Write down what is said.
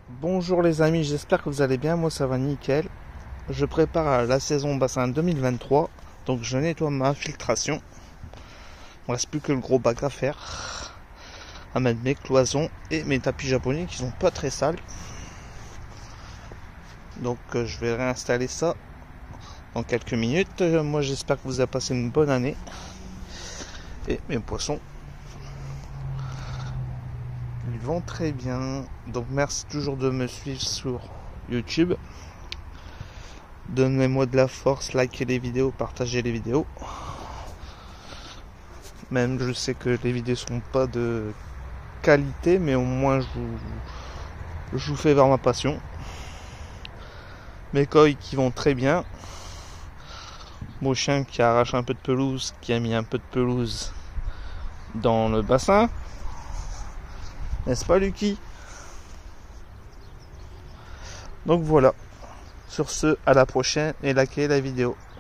Bonjour les amis, j'espère que vous allez bien, moi ça va nickel. Je prépare la saison bassin 2023, donc je nettoie ma filtration. Il ne reste plus que le gros bac à faire, à mettre mes cloisons et mes tapis japonais qui sont pas très sales. Donc je vais réinstaller ça dans quelques minutes. Moi j'espère que vous avez passé une bonne année. Et mes poissons, ils vont très bien. Donc merci toujours de me suivre sur YouTube. Donnez-moi de la force, likez les vidéos, partagez les vidéos. Même je sais que les vidéos sont pas de qualité, mais au moins je vous fais voir ma passion. Mes koi qui vont très bien. Mon chien qui arrache un peu de pelouse, qui a mis un peu de pelouse dans le bassin. N'est-ce pas Lucky? Donc voilà. Sur ce, à la prochaine et likez la vidéo.